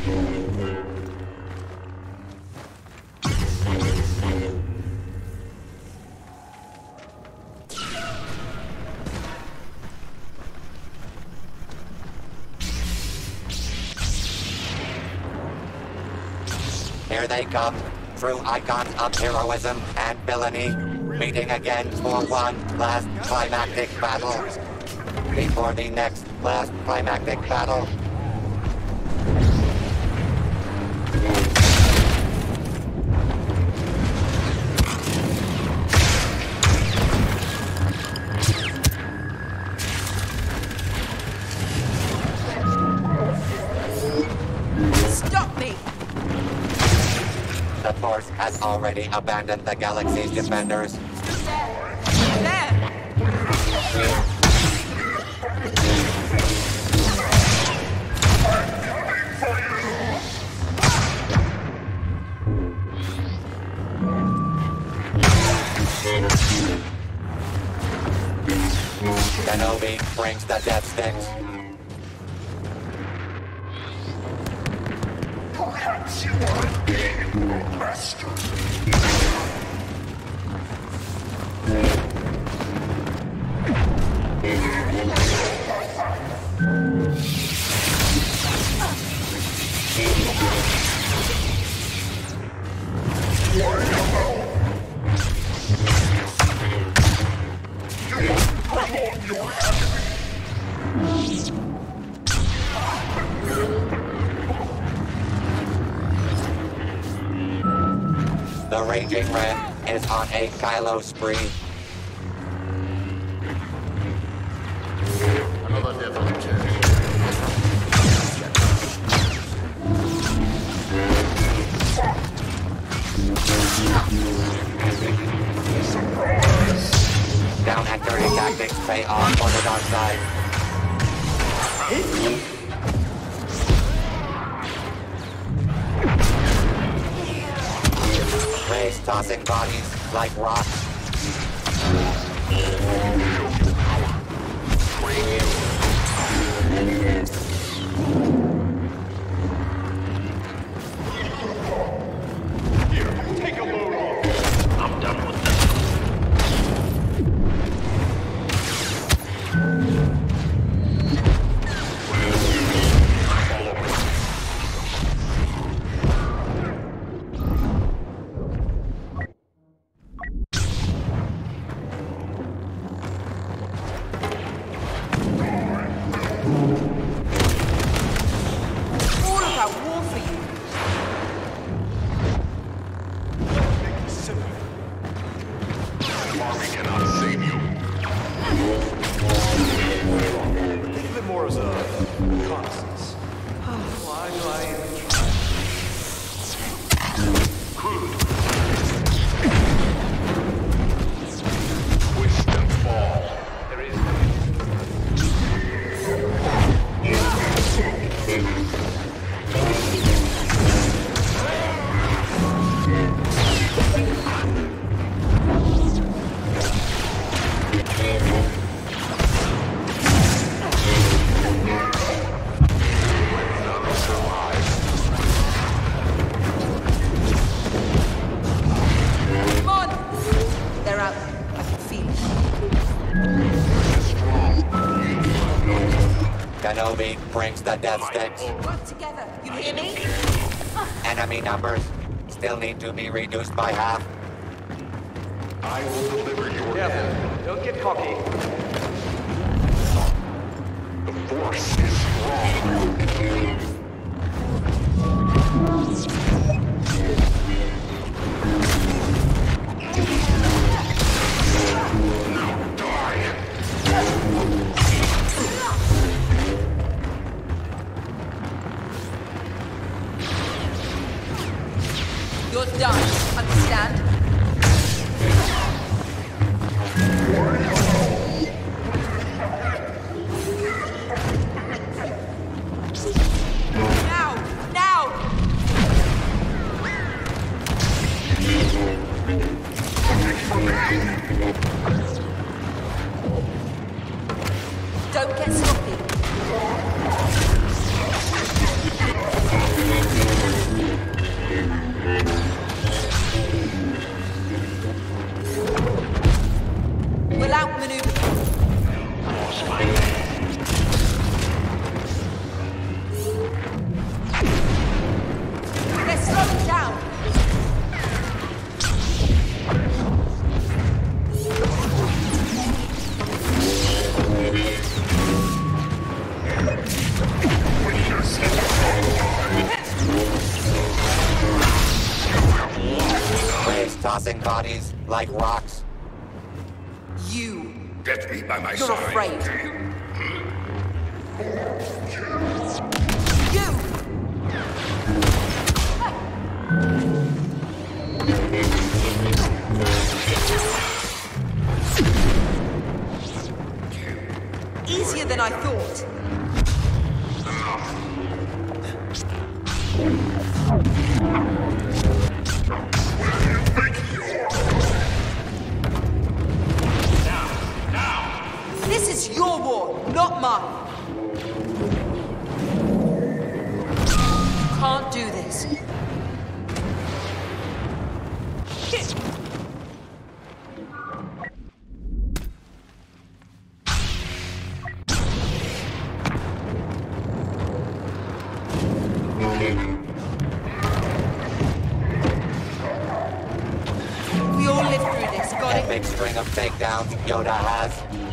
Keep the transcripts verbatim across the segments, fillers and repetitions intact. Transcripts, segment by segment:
Here they come, true icons of heroism and villainy, meeting again for one last climactic battle. Before the next last climactic battle. Stop me! The Force has already abandoned the galaxy's defenders. There! Kenobi brings the death sticks. Perhaps you are indeed my master. The Raging Red is on a Kylo spree. Another devil test. Down and dirty tactics pay off for the dark side. Rey's tossing bodies like rocks. Here, take a load off. I'm done with this. All about war for you. Make this simple. Army cannot save you. Think of it more as a reconnaissance. Why do I even try? Crude. Twist and fall. There is Come on! They're out. I can feel it. Kenobi brings the death sticks. Work together. You hear me? Enemy numbers still need to be reduced by half. I will deliver your death. Don't get cocky. The Force is strong. Now die. You're done. Understand? Now! Now! Don't get sloppy. tossing bodies like rocks. You. Get me by my You're side. afraid. You! Easier than I thought. This is your war, not mine. You can't do this. We all lived through this, got it? Big string of takedowns Yoda has.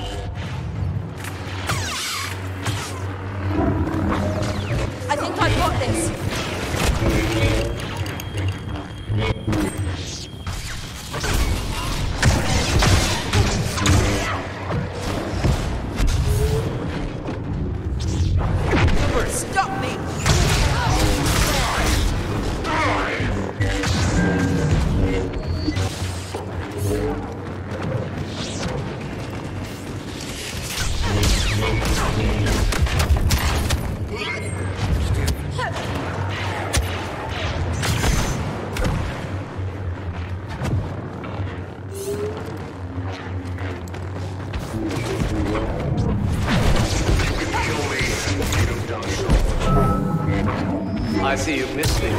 I think I've got this. Stop me! I see you've missed me.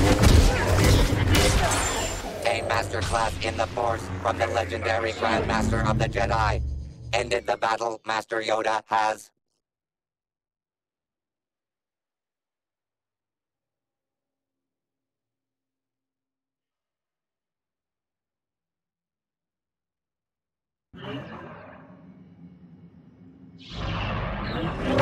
A masterclass in the Force from the legendary Grandmaster of the Jedi. Ended the battle, Master Yoda has. You